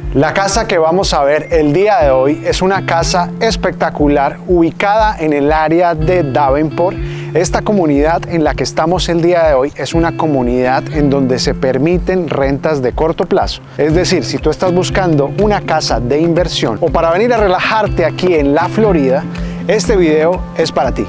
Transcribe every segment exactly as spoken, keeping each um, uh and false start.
La casa que vamos a ver el día de hoy es una casa espectacular ubicada en el área de Davenport. Esta comunidad en la que estamos el día de hoy es una comunidad en donde se permiten rentas de corto plazo. Es decir, si tú estás buscando una casa de inversión o para venir a relajarte aquí en la Florida, este video es para ti.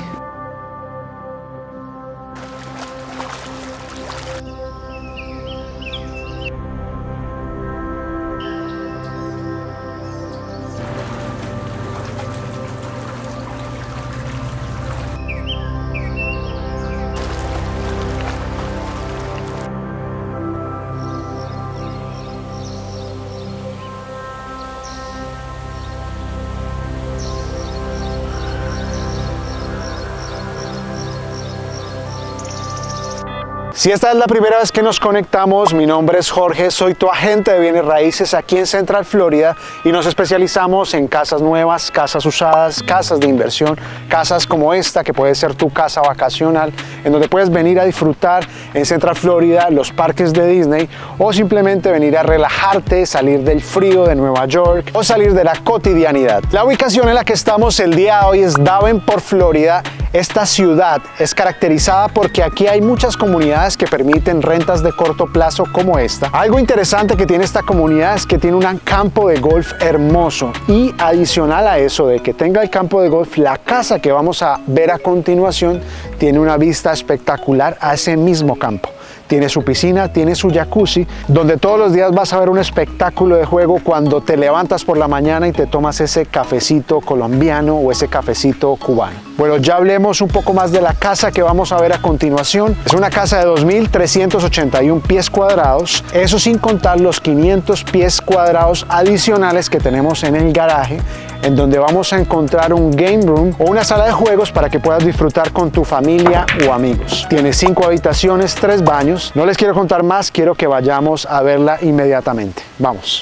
Si esta es la primera vez que nos conectamos, mi nombre es Jorge, soy tu agente de bienes raíces aquí en Central Florida y nos especializamos en casas nuevas, casas usadas, casas de inversión, casas como esta que puede ser tu casa vacacional, en donde puedes venir a disfrutar en Central Florida los parques de Disney o simplemente venir a relajarte, salir del frío de Nueva York o salir de la cotidianidad. La ubicación en la que estamos el día de hoy es Davenport, Florida. Esta ciudad es caracterizada porque aquí hay muchas comunidades que permiten rentas de corto plazo como esta. Algo interesante que tiene esta comunidad es que tiene un campo de golf hermoso y adicional a eso de que tenga el campo de golf, la casa que vamos a ver a continuación tiene una vista espectacular a ese mismo campo. Tiene su piscina, tiene su jacuzzi, donde todos los días vas a ver un espectáculo de juego cuando te levantas por la mañana y te tomas ese cafecito colombiano o ese cafecito cubano. Bueno, ya hablemos un poco más de la casa que vamos a ver a continuación. Es una casa de dos mil trescientos ochenta y uno pies cuadrados, eso sin contar los quinientos pies cuadrados adicionales que tenemos en el garaje, en donde vamos a encontrar un game room o una sala de juegos para que puedas disfrutar con tu familia o amigos. Tiene cinco habitaciones, tres baños. No les quiero contar más, quiero que vayamos a verla inmediatamente. Vamos.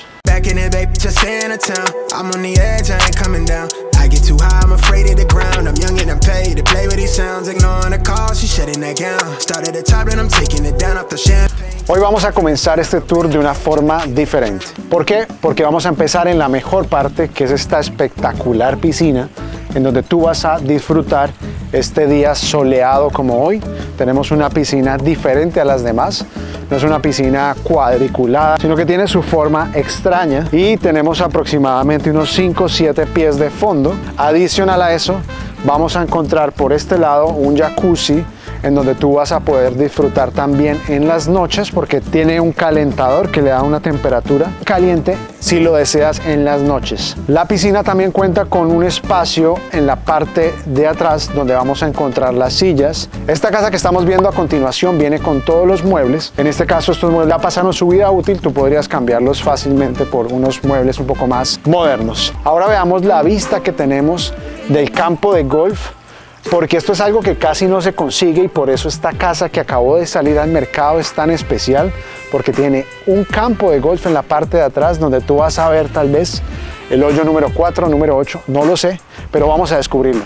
Hoy vamos a comenzar este tour de una forma diferente. ¿Por qué? Porque vamos a empezar en la mejor parte, que es esta espectacular piscina, en donde tú vas a disfrutar este día soleado como hoy. Tenemos una piscina diferente a las demás. No es una piscina cuadriculada, sino que tiene su forma extraña y tenemos aproximadamente unos cinco o siete pies de fondo. Adicional a eso, vamos a encontrar por este lado un jacuzzi en donde tú vas a poder disfrutar también en las noches porque tiene un calentador que le da una temperatura caliente si lo deseas en las noches. La piscina también cuenta con un espacio en la parte de atrás donde vamos a encontrar las sillas. Esta casa que estamos viendo a continuación viene con todos los muebles. En este caso estos muebles ya pasaron su vida útil, tú podrías cambiarlos fácilmente por unos muebles un poco más modernos. Ahora veamos la vista que tenemos del campo de golf, porque esto es algo que casi no se consigue y por eso esta casa que acabó de salir al mercado es tan especial, porque tiene un campo de golf en la parte de atrás donde tú vas a ver tal vez el hoyo número cuatro, número ocho, no lo sé, pero vamos a descubrirlo.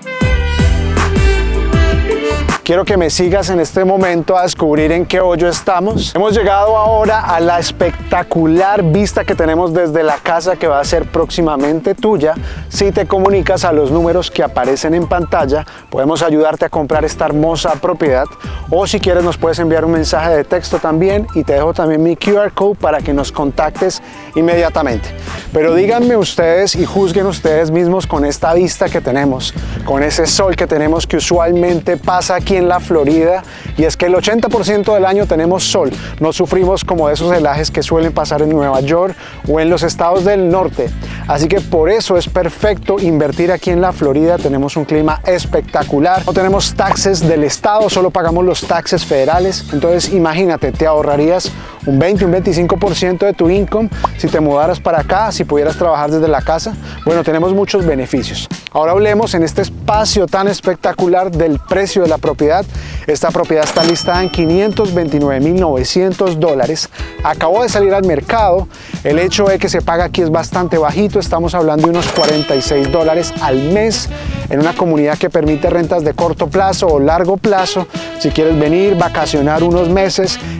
Quiero que me sigas en este momento a descubrir en qué hoyo estamos. Hemos llegado ahora a la espectacular vista que tenemos desde la casa que va a ser próximamente tuya. Si te comunicas a los números que aparecen en pantalla, podemos ayudarte a comprar esta hermosa propiedad. O si quieres nos puedes enviar un mensaje de texto también y te dejo también mi Q R code para que nos contactes inmediatamente. Pero díganme ustedes y juzguen ustedes mismos con esta vista que tenemos, con ese sol que tenemos que usualmente pasa aquí en la Florida, y es que el ochenta por ciento del año tenemos sol, no sufrimos como de esos helajes que suelen pasar en Nueva York o en los estados del norte, así que por eso es perfecto invertir aquí en la Florida. Tenemos un clima espectacular, no tenemos taxes del estado, solo pagamos los taxes federales, entonces imagínate, te ahorrarías un veinte, un veinticinco por ciento de tu income si te mudaras para acá, si pudieras trabajar desde la casa. Bueno, tenemos muchos beneficios. Ahora hablemos en este espacio tan espectacular del precio de la propiedad. Esta propiedad está listada en quinientos veintinueve mil novecientos dólares. Acabó de salir al mercado. El hecho de que se paga aquí es bastante bajito. Estamos hablando de unos cuarenta y seis dólares al mes en una comunidad que permite rentas de corto plazo o largo plazo. Si quieres venir, vacacionar unos meses,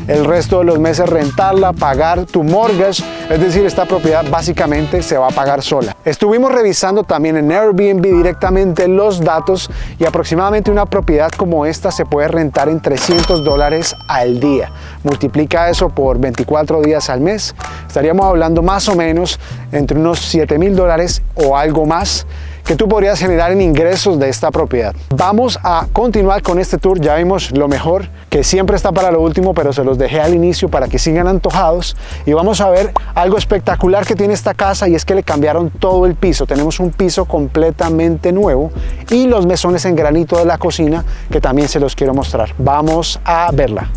el resto de los meses rentarla, pagar tu mortgage, es decir, esta propiedad básicamente se va a pagar sola. Estuvimos revisando también en Airbnb directamente los datos y aproximadamente una propiedad como esta se puede rentar en trescientos dólares al día. Multiplica eso por veinticuatro días al mes, estaríamos hablando más o menos entre unos siete mil dólares o algo más que tú podrías generar en ingresos de esta propiedad. Vamos a continuar con este tour. Ya vimos lo mejor, que siempre está para lo último, pero se los dejé al inicio para que sigan antojados, y vamos a ver algo espectacular que tiene esta casa, y es que le cambiaron todo el piso. Tenemos un piso completamente nuevo y los mesones en granito de la cocina, que también se los quiero mostrar. Vamos a verla.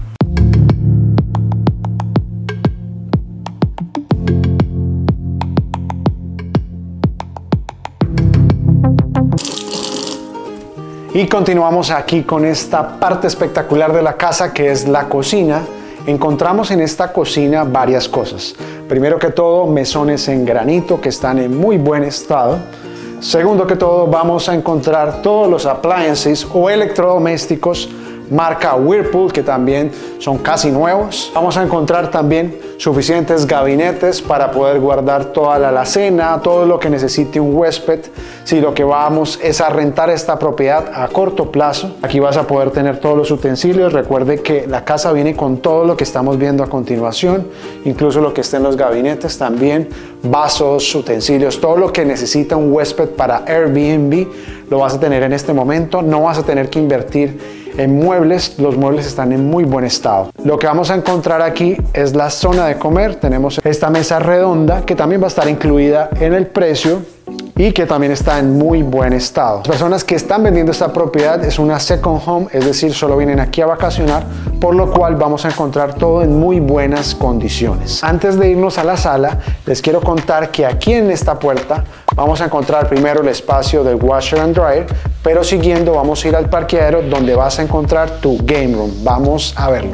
Y continuamos aquí con esta parte espectacular de la casa, que es la cocina. Encontramos en esta cocina varias cosas. Primero que todo, mesones en granito que están en muy buen estado. Segundo que todo, vamos a encontrar todos los appliances o electrodomésticos marca Whirlpool, que también son casi nuevos. Vamos a encontrar también suficientes gabinetes para poder guardar toda la alacena, todo lo que necesite un huésped. Si lo que vamos es a rentar esta propiedad a corto plazo, aquí vas a poder tener todos los utensilios. Recuerde que la casa viene con todo lo que estamos viendo a continuación, incluso lo que esté en los gabinetes también, vasos, utensilios, todo lo que necesita un huésped para Airbnb lo vas a tener en este momento. No vas a tener que invertir en muebles, los muebles están en muy buen estado. Lo que vamos a encontrar aquí es la zona de comer. Tenemos esta mesa redonda que también va a estar incluida en el precio y que también está en muy buen estado. Las personas que están vendiendo esta propiedad es una second home, es decir, solo vienen aquí a vacacionar, por lo cual vamos a encontrar todo en muy buenas condiciones. Antes de irnos a la sala, les quiero contar que aquí en esta puerta vamos a encontrar primero el espacio del washer and dryer, pero siguiendo vamos a ir al parqueadero donde vas a encontrar tu game room. Vamos a verlo.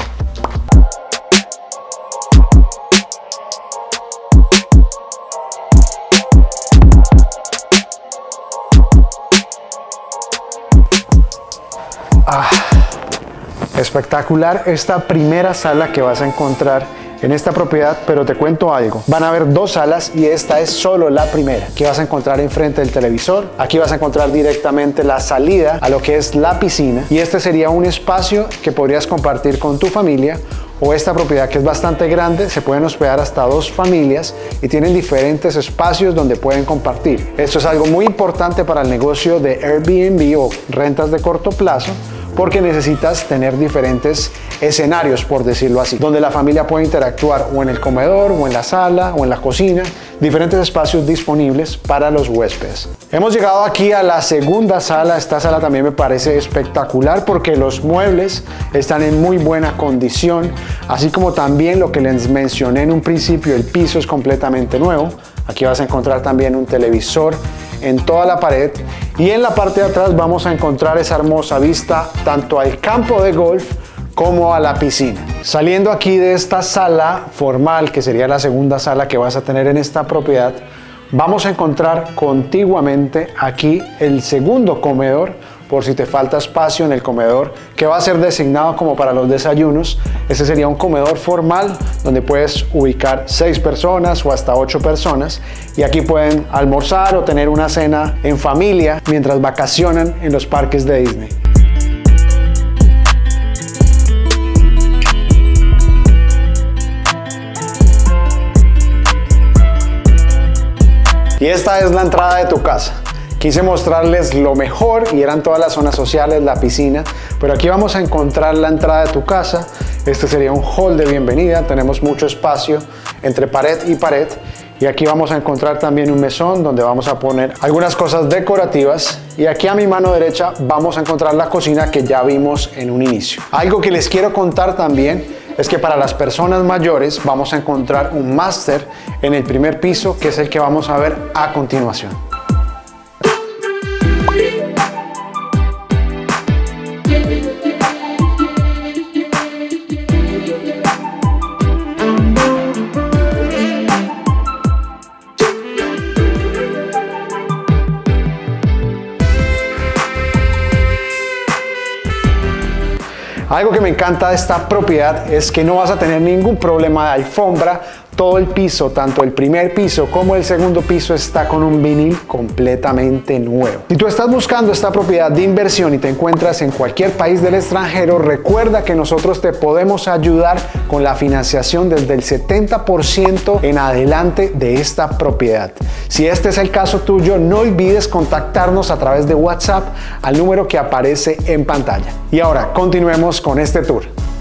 Ah, espectacular esta primera sala que vas a encontrar en esta propiedad, pero te cuento algo. Van a haber dos salas y esta es solo la primera, que vas a encontrar enfrente del televisor. Aquí vas a encontrar directamente la salida a lo que es la piscina, y este sería un espacio que podrías compartir con tu familia. O esta propiedad, que es bastante grande, se pueden hospedar hasta dos familias y tienen diferentes espacios donde pueden compartir. Esto es algo muy importante para el negocio de Airbnb o rentas de corto plazo, porque necesitas tener diferentes escenarios, por decirlo así, donde la familia puede interactuar o en el comedor, o en la sala, o en la cocina, diferentes espacios disponibles para los huéspedes. Hemos llegado aquí a la segunda sala. Esta sala también me parece espectacular porque los muebles están en muy buena condición, así como también lo que les mencioné en un principio, el piso es completamente nuevo. Aquí vas a encontrar también un televisor en toda la pared, y en la parte de atrás vamos a encontrar esa hermosa vista tanto al campo de golf como a la piscina. Saliendo aquí de esta sala formal, que sería la segunda sala que vas a tener en esta propiedad, vamos a encontrar contiguamente aquí el segundo comedor, por si te falta espacio en el comedor, que va a ser designado como para los desayunos. Este sería un comedor formal donde puedes ubicar seis personas o hasta ocho personas, y aquí pueden almorzar o tener una cena en familia mientras vacacionan en los parques de Disney. Y esta es la entrada de tu casa. Quise mostrarles lo mejor y eran todas las zonas sociales, la piscina, pero aquí vamos a encontrar la entrada de tu casa. Este sería un hall de bienvenida. Tenemos mucho espacio entre pared y pared, y aquí vamos a encontrar también un mesón donde vamos a poner algunas cosas decorativas, y aquí a mi mano derecha vamos a encontrar la cocina que ya vimos en un inicio. Algo que les quiero contar también es que para las personas mayores vamos a encontrar un máster en el primer piso, que es el que vamos a ver a continuación. Algo que me encanta de esta propiedad es que no vas a tener ningún problema de alfombra. Todo el piso, tanto el primer piso como el segundo piso, está con un vinil completamente nuevo. Si tú estás buscando esta propiedad de inversión y te encuentras en cualquier país del extranjero, recuerda que nosotros te podemos ayudar con la financiación desde el setenta por ciento en adelante de esta propiedad. Si este es el caso tuyo, no olvides contactarnos a través de WhatsApp al número que aparece en pantalla. Y ahora continuemos con este tour.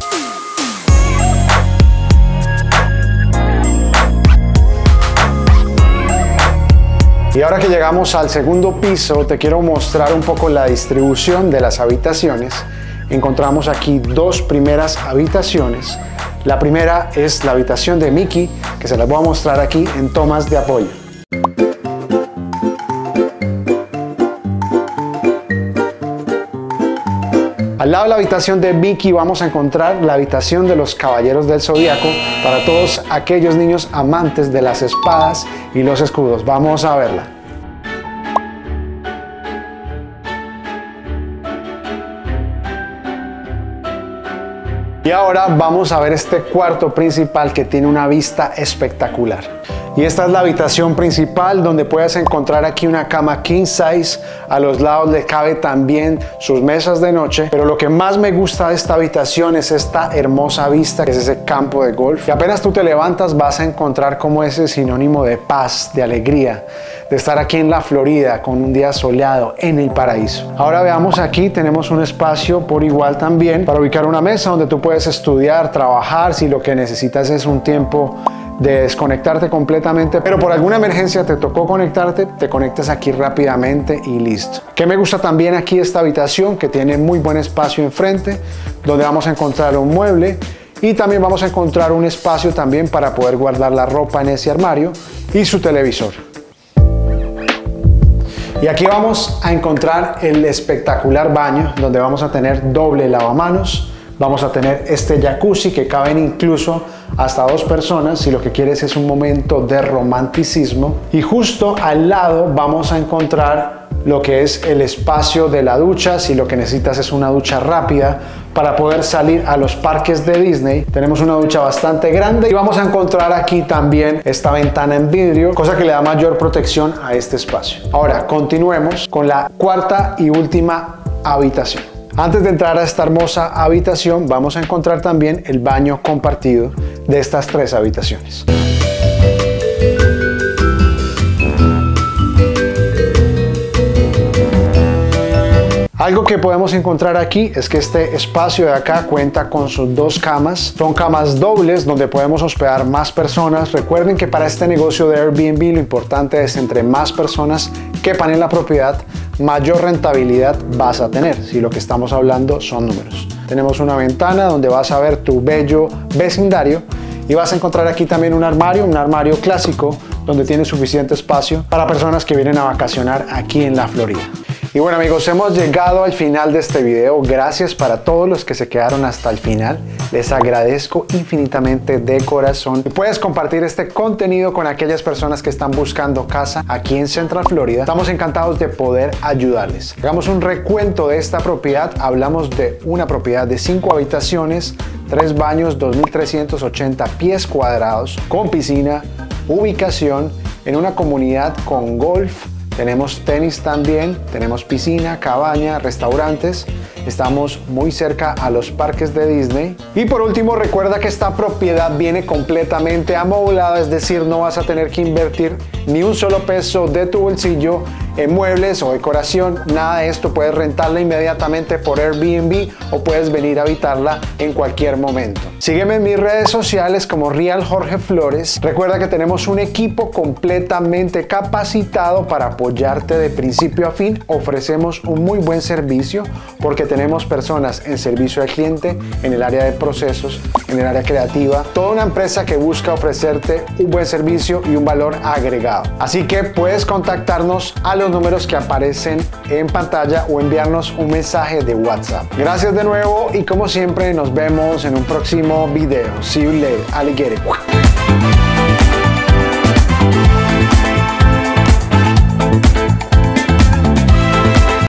Y ahora que llegamos al segundo piso, te quiero mostrar un poco la distribución de las habitaciones. Encontramos aquí dos primeras habitaciones. La primera es la habitación de Mickey, que se las voy a mostrar aquí en tomas de apoyo. Al lado de la habitación de Mickey vamos a encontrar la habitación de los Caballeros del Zodíaco para todos aquellos niños amantes de las espadas y los escudos. Vamos a verla. Y ahora vamos a ver este cuarto principal que tiene una vista espectacular. Y esta es la habitación principal, donde puedes encontrar aquí una cama king size. A los lados le cabe también sus mesas de noche. Pero lo que más me gusta de esta habitación es esta hermosa vista, que es ese campo de golf. Y apenas tú te levantas vas a encontrar como ese sinónimo de paz, de alegría, de estar aquí en la Florida con un día soleado en el paraíso. Ahora veamos, aquí tenemos un espacio por igual también para ubicar una mesa donde tú puedes estudiar, trabajar, si lo que necesitas es un tiempo de desconectarte completamente, pero por alguna emergencia te tocó conectarte, te conectas aquí rápidamente y listo. Que me gusta también aquí esta habitación, que tiene muy buen espacio enfrente, donde vamos a encontrar un mueble y también vamos a encontrar un espacio también para poder guardar la ropa en ese armario y su televisor. Y aquí vamos a encontrar el espectacular baño, donde vamos a tener doble lavamanos. Vamos a tener este jacuzzi que caben incluso hasta dos personas si lo que quieres es un momento de romanticismo. Y justo al lado vamos a encontrar lo que es el espacio de la ducha, si lo que necesitas es una ducha rápida para poder salir a los parques de Disney. Tenemos una ducha bastante grande y vamos a encontrar aquí también esta ventana en vidrio, cosa que le da mayor protección a este espacio. Ahora continuemos con la cuarta y última habitación. Antes de entrar a esta hermosa habitación, vamos a encontrar también el baño compartido de estas tres habitaciones. Algo que podemos encontrar aquí es que este espacio de acá cuenta con sus dos camas. Son camas dobles donde podemos hospedar más personas. Recuerden que para este negocio de Airbnb lo importante es entre más personas quepan en la propiedad, mayor rentabilidad vas a tener, si lo que estamos hablando son números. Tenemos una ventana donde vas a ver tu bello vecindario y vas a encontrar aquí también un armario, un armario clásico donde tiene suficiente espacio para personas que vienen a vacacionar aquí en la Florida. Y bueno amigos, hemos llegado al final de este video. Gracias para todos los que se quedaron hasta el final. Les agradezco infinitamente de corazón. Y puedes compartir este contenido con aquellas personas que están buscando casa aquí en Central Florida. Estamos encantados de poder ayudarles. Hagamos un recuento de esta propiedad. Hablamos de una propiedad de cinco habitaciones, tres baños, dos mil trescientos ochenta pies cuadrados, con piscina, ubicación en una comunidad con golf. Tenemos tenis también, tenemos piscina, cabaña, restaurantes. Estamos muy cerca a los parques de Disney. Y por último, recuerda que esta propiedad viene completamente amoblada, es decir, no vas a tener que invertir ni un solo peso de tu bolsillo en muebles o decoración, nada de esto. Puedes rentarla inmediatamente por Airbnb o puedes venir a habitarla en cualquier momento. Sígueme en mis redes sociales como Real Jorge Flores. Recuerda que tenemos un equipo completamente capacitado para apoyarte de principio a fin. Ofrecemos un muy buen servicio porque tenemos personas en servicio al cliente, en el área de procesos, en el área creativa, toda una empresa que busca ofrecerte un buen servicio y un valor agregado. Así que puedes contactarnos a los números que aparecen en pantalla o enviarnos un mensaje de WhatsApp. Gracias de nuevo y como siempre nos vemos en un próximo video. See you later, alligator.